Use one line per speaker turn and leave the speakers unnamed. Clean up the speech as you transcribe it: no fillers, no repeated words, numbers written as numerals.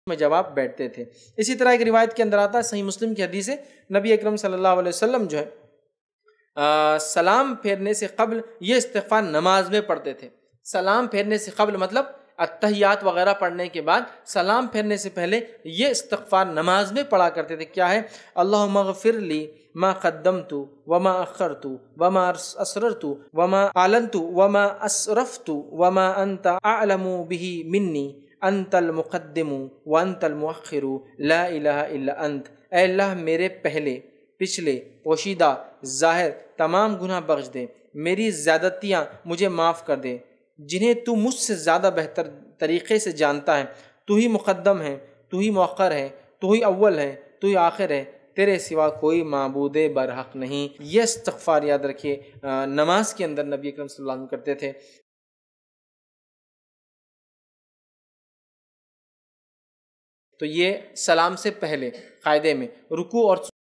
میں جواب بیٹھتے تھے۔ اسی طرح ایک روایت کے اندر آتا ہے، صحیح مسلم کی حدیث ہے، نبی اکرم صلی اللہ علیہ وسلم جو ہے سلام پھیرنے سے قبل یہ استغفار نماز میں پڑھتے تھے۔ سلام پھیرنے سے قبل مطلب اتحیات وغیرہ پڑھنے کے بعد سلام پھیرنے سے پہلے یہ استغفار نماز میں پڑھا کرتے تھے۔ کیا ہے؟ اللہم اغفر لی ما قدمت وما اخرت وما اسررت وما اعلنت وما اسرفت وما انت اعلم به منی انت المقدم وانت المؤخر لا الہ الا انت۔ اے اللہ میرے پہلے، پچھلے، پوشیدہ، ظاہر تمام گناہ بخش دے، میری زیادتیاں مجھے معاف کر دے، جنہیں تو مجھ سے زیادہ بہتر طریقے سے جانتا ہے۔ تو ہی مقدم ہے، تو ہی مؤخر ہے، تو ہی اول ہے، تو ہی آخر ہے، تیرے سوا کوئی معبود برحق نہیں۔ یہ استغفار یاد رکھیے نماز کے اندر نبی اکرم صلی اللہ علیہ وسلم کرتے تھے۔ تو یہ سلام سے پہلے قاعدے میں رکوع اور